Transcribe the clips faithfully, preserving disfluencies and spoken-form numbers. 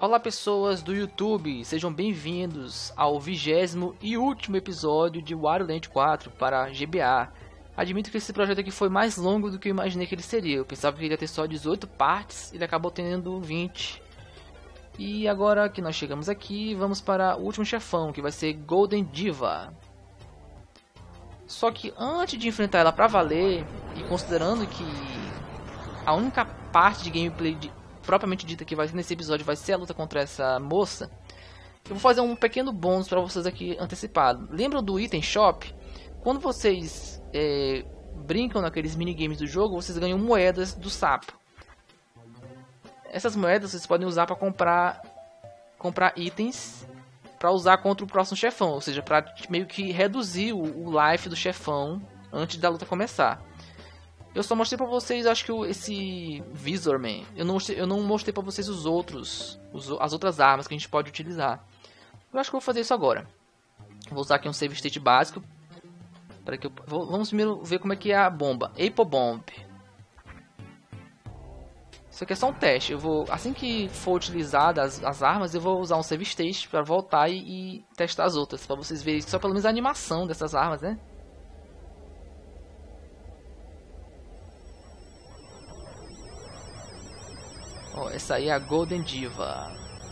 Olá pessoas do YouTube, sejam bem-vindos ao vigésimo e último episódio de Wario Land quatro para G B A. Admito que esse projeto aqui foi mais longo do que eu imaginei que ele seria. Eu pensava que ele ia ter só dezoito partes, ele acabou tendo vinte. E agora que nós chegamos aqui, vamos para o último chefão, que vai ser Golden Diva. Só que antes de enfrentar ela pra valer, e considerando que a única parte de gameplay de propriamente dita que vai nesse episódio vai ser a luta contra essa moça, eu vou fazer um pequeno bônus para vocês aqui antecipado. Lembram do Item Shop? Quando vocês é, brincam naqueles minigames do jogo, vocês ganham moedas do sapo. Essas moedas vocês podem usar para comprar comprar itens para usar contra o próximo chefão, ou seja, para meio que reduzir o, o life do chefão antes da luta começar. Eu só mostrei pra vocês, acho que o, esse Visorman. Eu não mostrei, eu não mostrei pra vocês os outros, os, as outras armas que a gente pode utilizar. Eu acho que eu vou fazer isso agora. Vou usar aqui um save state básico. Para que eu, vou, vamos primeiro ver como é que é a bomba. Apple Bomb. Isso aqui é só um teste. Eu vou, assim que for utilizadas as, as armas, eu vou usar um save state para voltar e, e testar as outras. Para vocês verem só pelo menos a animação dessas armas, né? Oh, essa aí é a Golden Diva.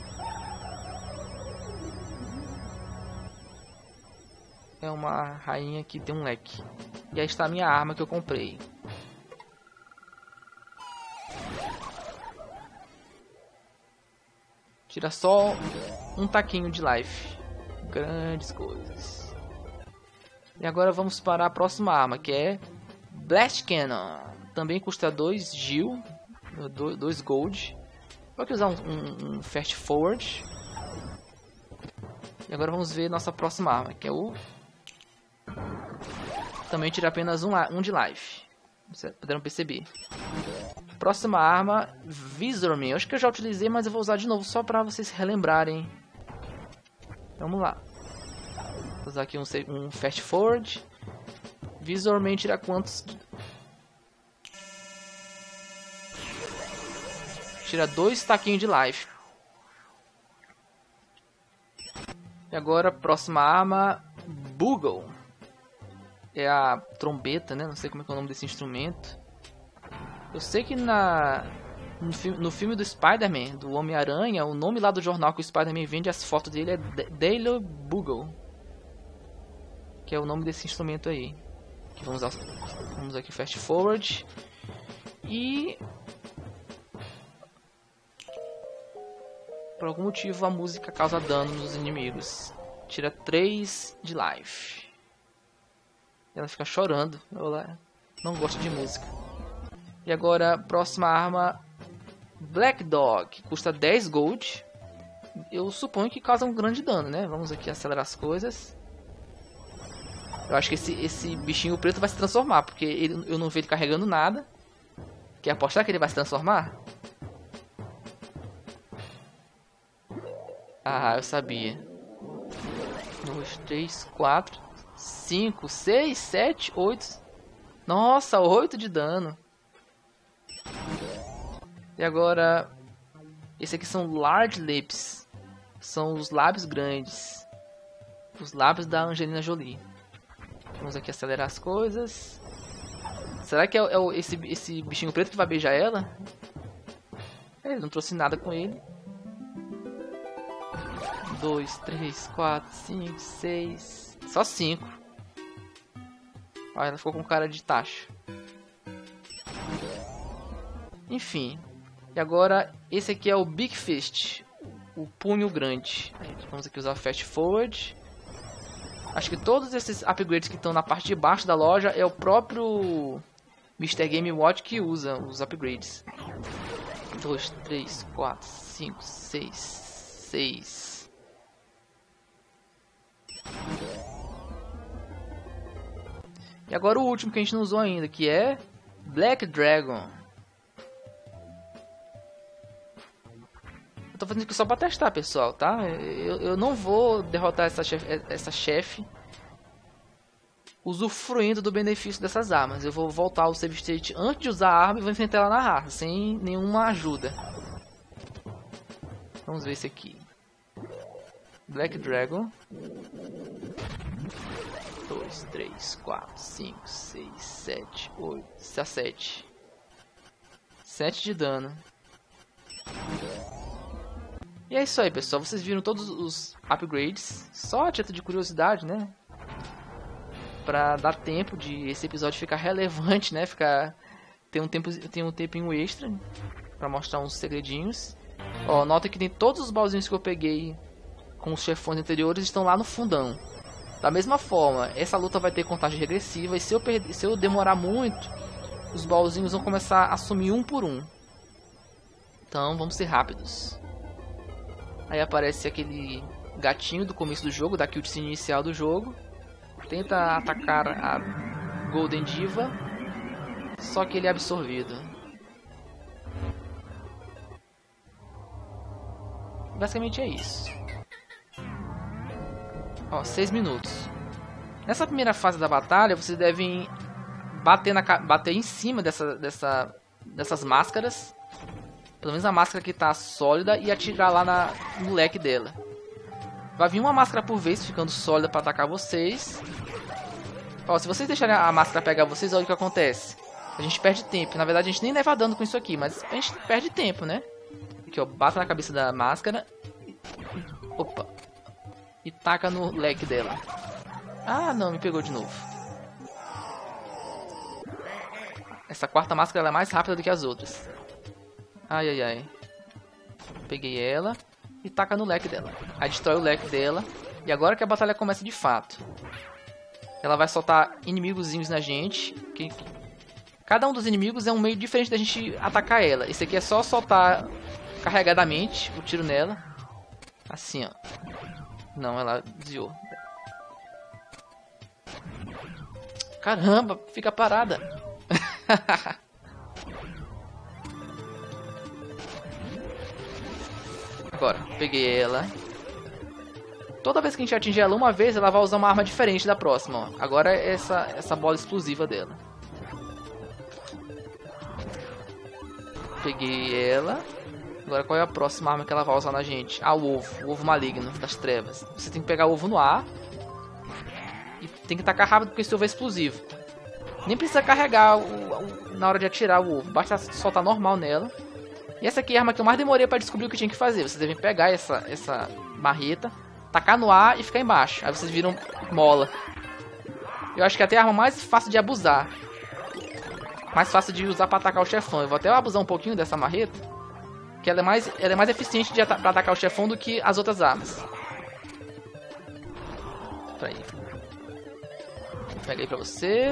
É uma rainha que tem um leque. E aí está a minha arma que eu comprei. Tira só um taquinho de life. Grandes coisas. E agora vamos para a próxima arma, que é Blast Cannon. Também custa dois Gil. dois gold. Vou aqui usar um, um, um fast forward. E agora vamos ver nossa próxima arma, que é o... Também tira apenas um, um de life. Vocês puderam perceber. Próxima arma, Visorman. Eu acho que eu já utilizei, mas eu vou usar de novo só para vocês relembrarem. Vamos lá. Vou usar aqui um, um fast forward. Visorman tira quantos... Tira dois taquinhos de life. E agora, próxima arma, Bugle. É a trombeta, né? Não sei como é, que é o nome desse instrumento. Eu sei que na no, fi no filme do Spider-Man, do Homem-Aranha, o nome lá do jornal que o Spider-Man vende as fotos dele é Daily Bugle. Que é o nome desse instrumento aí. Aqui vamos, usar, vamos aqui fast forward. E... por algum motivo a música causa dano nos inimigos. Tira três de life. Ela fica chorando. Ela não gosta de música. E agora, próxima arma, Black Dog. Custa dez gold. Eu suponho que causa um grande dano, né? Vamos aqui acelerar as coisas. Eu acho que esse, esse bichinho preto vai se transformar, porque ele, eu não vejo ele carregando nada. Quer apostar que ele vai se transformar? Ah, eu sabia. dois, três, quatro, cinco, seis, sete, oito. Nossa, oito de dano. E agora, esse aqui são Large Lips. São os lábios grandes. Os lábios da Angelina Jolie. Vamos aqui acelerar as coisas. Será que é, é esse, esse bichinho preto que vai beijar ela? Ele não trouxe nada com ele. dois, três, quatro, cinco, seis... Só cinco. Olha, ela ficou com cara de taxa. Enfim. E agora, esse aqui é o Big Fist. O punho grande. Vamos aqui usar Fast Forward. Acho que todos esses upgrades que estão na parte de baixo da loja é o próprio mister Game Watch que usa os upgrades. dois, três, quatro, cinco, seis, seis... E agora o último que a gente não usou ainda, que é Black Dragon. Eu tô fazendo aqui só pra testar, pessoal, tá? Eu, eu não vou derrotar essa chefe, essa chefe usufruindo do benefício dessas armas. Eu vou voltar ao save state antes de usar a arma e vou enfrentar ela na raça, sem nenhuma ajuda. Vamos ver esse aqui. Black Dragon. dois, três, quatro, cinco, seis, sete, oito, sete. sete de dano. E é isso aí, pessoal. Vocês viram todos os upgrades. Só a título de curiosidade, né? Pra dar tempo de esse episódio ficar relevante, né? Ficar... Ter um, tempo, ter um tempinho extra pra mostrar uns segredinhos. Ó, nota que tem todos os baúzinhos que eu peguei com os chefões anteriores estão lá no fundão. Da mesma forma, essa luta vai ter contagem regressiva. E se eu, perder, se eu demorar muito, os baúzinhos vão começar a sumir um por um. Então vamos ser rápidos. Aí aparece aquele gatinho do começo do jogo, da cutscene inicial do jogo. Tenta atacar a Golden Diva, só que ele é absorvido. Basicamente é isso. Ó, seis minutos. Nessa primeira fase da batalha, vocês devem bater, na, bater em cima dessa, dessa, dessas máscaras. Pelo menos a máscara que tá sólida, e atirar lá na, no leque dela. Vai vir uma máscara por vez, ficando sólida para atacar vocês. Ó, se vocês deixarem a máscara pegar vocês, olha o que acontece. A gente perde tempo. Na verdade, a gente nem leva dano com isso aqui, mas a gente perde tempo, né? Aqui, ó, bata na cabeça da máscara. Opa. E taca no leque dela. Ah, não, me pegou de novo. Essa quarta máscara ela é mais rápida do que as outras. Ai, ai, ai. Peguei ela e taca no leque dela. Aí destrói o leque dela. E agora que a batalha começa de fato. Ela vai soltar inimigozinhos na gente. Que... Cada um dos inimigos é um meio diferente da gente atacar ela. Esse aqui é só soltar carregadamente o tiro nela. Assim, ó. Não, ela desviou. Caramba, fica parada. Agora, peguei ela. Toda vez que a gente atingir ela uma vez, ela vai usar uma arma diferente da próxima. Ó. Agora é essa, essa bola explosiva dela. Peguei ela. Agora qual é a próxima arma que ela vai usar na gente? Ah, o ovo. O ovo maligno das trevas. Você tem que pegar o ovo no ar. E tem que tacar rápido porque esse ovo é explosivo. Nem precisa carregar o, o, na hora de atirar o ovo. Basta soltar normal nela. E essa aqui é a arma que eu mais demorei para descobrir o que tinha que fazer. Vocês devem pegar essa, essa marreta, tacar no ar e ficar embaixo. Aí vocês viram mola. Eu acho que é até a arma mais fácil de abusar. Mais fácil de usar para atacar o chefão. Eu vou até abusar um pouquinho dessa marreta. Que ela é mais, ela é mais eficiente de ata para atacar o chefão do que as outras armas. Peraí. Peguei pra você.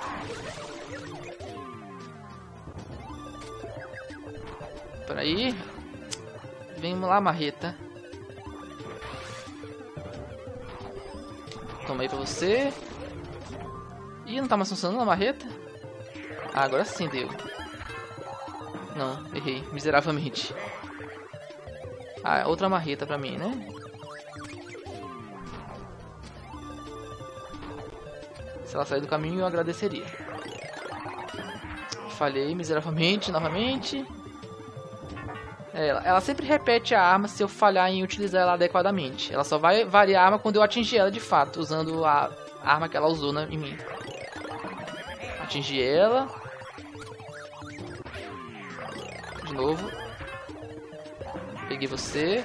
Peraí. Vem lá, marreta. Toma aí pra você. Ih, não tá mais funcionando a marreta? Ah, agora sim deu. Não, errei, miseravelmente. Ah, outra marreta pra mim, né? Se ela sair do caminho, eu agradeceria. Falhei miseravelmente, novamente. Ela, ela sempre repete a arma se eu falhar em utilizar ela adequadamente. Ela só vai variar a arma quando eu atingir ela de fato, usando a arma que ela usou na, em mim. Atingi ela. De novo. Peguei você.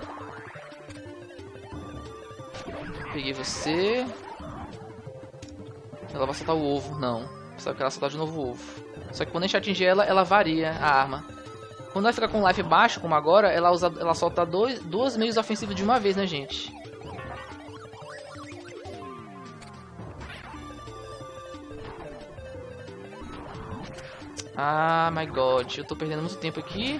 Peguei você. Ela vai soltar o ovo. Não. Só que ela soltar de novo o ovo. Só que quando a gente atingir ela, ela varia a arma. Quando ela fica com life baixo, como agora, ela, usa, ela solta dois, duas meios ofensivos de uma vez, né, gente? Ah, my god. Eu tô perdendo muito tempo aqui.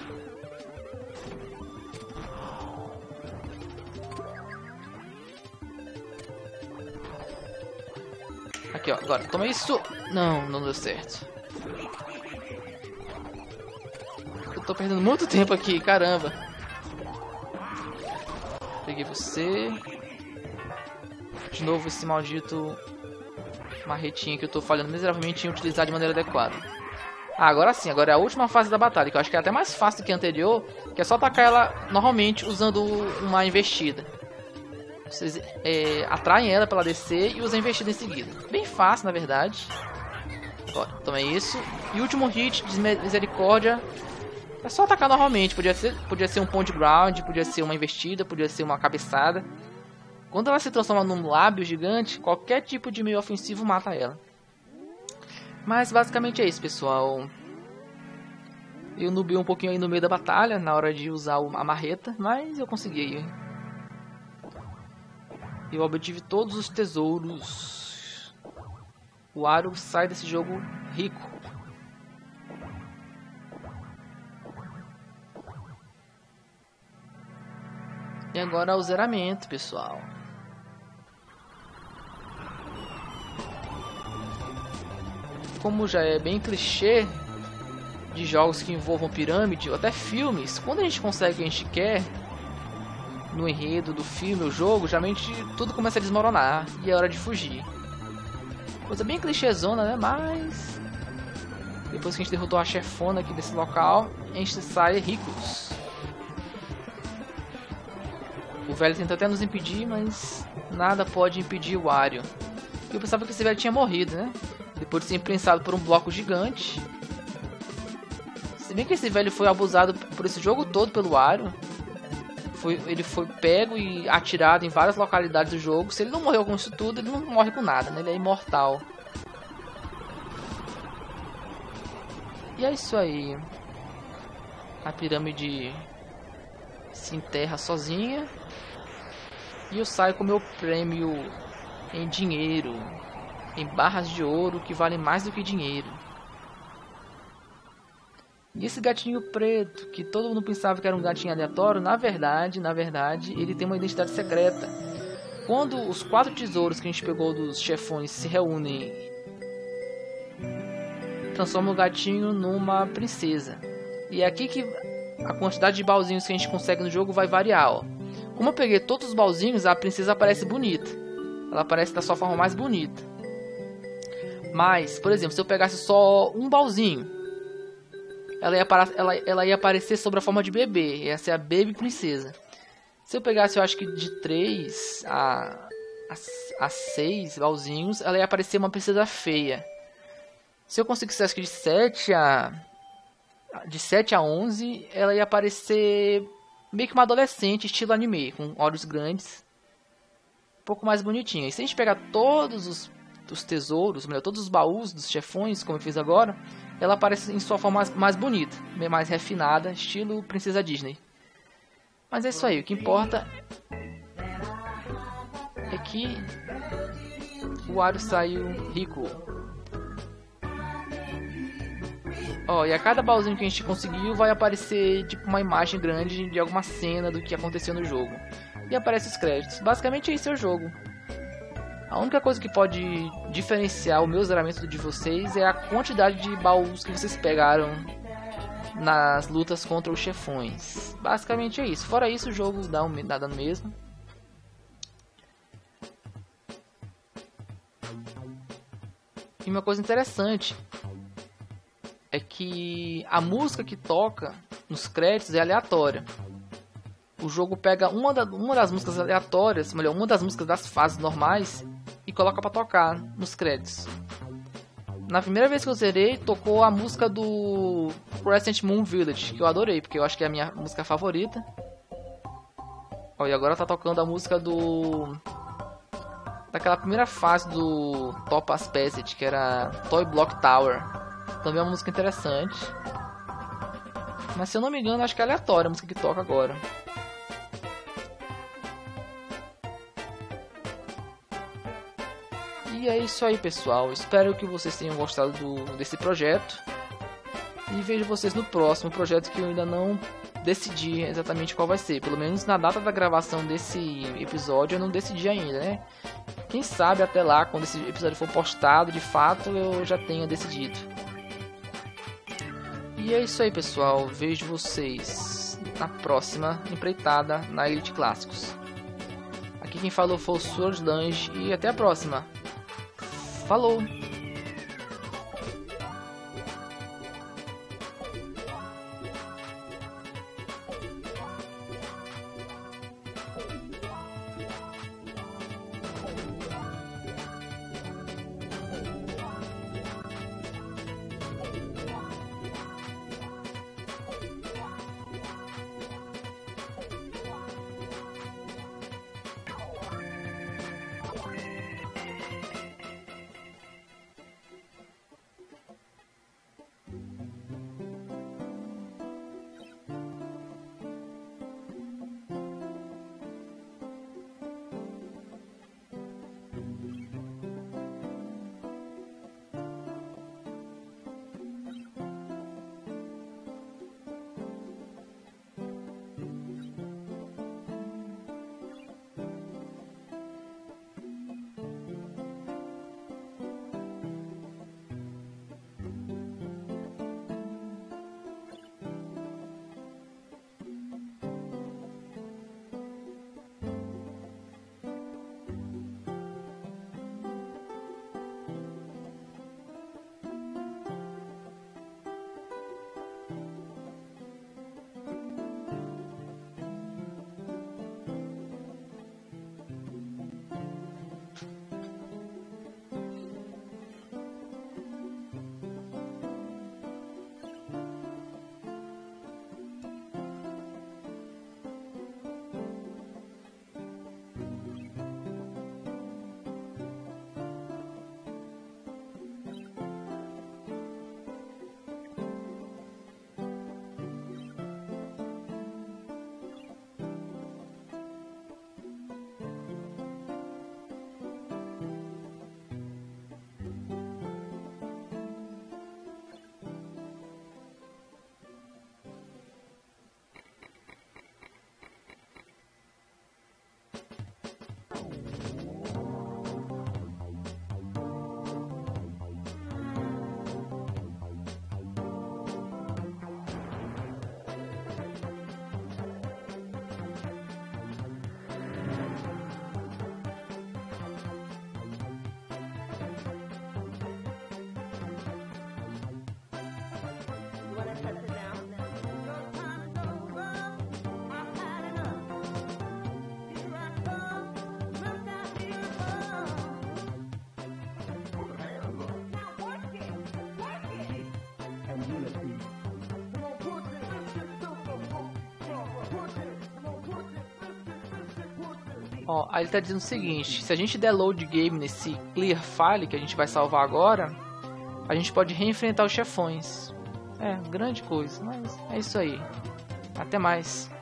Aqui, ó. Agora, toma isso. Não, não deu certo. Eu tô perdendo muito tempo aqui, caramba. Peguei você. De novo esse maldito marretinho que eu tô falhando miseravelmente em utilizar de maneira adequada. Ah, agora sim, agora é a última fase da batalha, que eu acho que é até mais fácil do que a anterior, que é só atacar ela normalmente usando uma investida. Vocês é, atraem ela para ela descer e usam a investida em seguida. Bem fácil, na verdade. Bora, então é isso. E o último hit de misericórdia é só atacar normalmente. Podia ser, podia ser um point ground, podia ser uma investida, podia ser uma cabeçada. Quando ela se transforma num lábio gigante, qualquer tipo de meio ofensivo mata ela. Mas basicamente é isso, pessoal. Eu nubiei um pouquinho aí no meio da batalha, na hora de usar a marreta, mas eu consegui. Eu obtive todos os tesouros. O Wario sai desse jogo rico. E agora o zeramento, pessoal. Como já é bem clichê de jogos que envolvam pirâmide, ou até filmes, quando a gente consegue o que a gente quer no enredo do filme ou jogo, geralmente tudo começa a desmoronar e é hora de fugir. Coisa bem clichêzona, né? Mas depois que a gente derrotou a chefona aqui desse local, a gente sai ricos. O velho tenta até nos impedir, mas nada pode impedir o Wario. Eu pensava que esse velho tinha morrido, né? Depois de ser imprensado por um bloco gigante. Se bem que esse velho foi abusado por esse jogo todo pelo Wario. Foi, ele foi pego e atirado em várias localidades do jogo. Se ele não morreu com isso tudo, ele não morre com nada, né? Ele é imortal. E é isso aí. A pirâmide se enterra sozinha. E eu saio com o meu prêmio em dinheiro. Em barras de ouro que valem mais do que dinheiro. E esse gatinho preto, que todo mundo pensava que era um gatinho aleatório, na verdade, na verdade, ele tem uma identidade secreta. Quando os quatro tesouros que a gente pegou dos chefões se reúnem, transforma o gatinho numa princesa. E é aqui que a quantidade de baúzinhos que a gente consegue no jogo vai variar, ó. Como eu peguei todos os baúzinhos, a princesa aparece bonita. Ela aparece da sua forma mais bonita. Mas, por exemplo, se eu pegasse só um baúzinho, ela ia, ela, ela ia aparecer sob a forma de bebê. Essa é a Baby Princesa. Se eu pegasse, eu acho que de três a, a, a seis baúzinhos, ela ia aparecer uma princesa feia. Se eu conseguisse, acho que de sete a... De sete a onze, ela ia aparecer meio que uma adolescente, estilo anime, com olhos grandes. Um pouco mais bonitinha. E se a gente pegar todos os os tesouros, melhor, todos os baús dos chefões, como eu fiz agora, ela aparece em sua forma mais, mais bonita, mais refinada, estilo Princesa Disney. Mas é isso aí, o que importa é que o Wario saiu rico. Ó, e a cada baúzinho que a gente conseguiu vai aparecer tipo uma imagem grande de alguma cena do que aconteceu no jogo. E aparece os créditos. Basicamente esse é o jogo. A única coisa que pode diferenciar o meu zeramento de vocês é a quantidade de baús que vocês pegaram nas lutas contra os chefões. Basicamente é isso. Fora isso, o jogo dá, um, dá no mesmo. E uma coisa interessante é que a música que toca nos créditos é aleatória. O jogo pega uma, da, uma das músicas aleatórias, melhor, uma das músicas das fases normais e coloca pra tocar nos créditos. Na primeira vez que eu zerei, tocou a música do Crescent Moon Village, que eu adorei, porque eu acho que é a minha música favorita. Olha, agora tá tocando a música do... daquela primeira fase do Topaz Passage, que era Toy Block Tower. Também é uma música interessante. Mas se eu não me engano, acho que é aleatória a música que toca agora. E é isso aí, pessoal. Espero que vocês tenham gostado do, desse projeto. E vejo vocês no próximo projeto, que eu ainda não decidi exatamente qual vai ser. Pelo menos na data da gravação desse episódio eu não decidi ainda, né? Quem sabe até lá, quando esse episódio for postado, de fato, eu já tenha decidido. E é isso aí, pessoal. Vejo vocês na próxima empreitada na Elite Clássicos. Aqui quem falou foi o Sword Lange e até a próxima. Falou! Ó, aí ele tá dizendo o seguinte, se a gente der load game nesse clear file que a gente vai salvar agora, a gente pode reenfrentar os chefões. É, grande coisa, mas é isso aí. Até mais.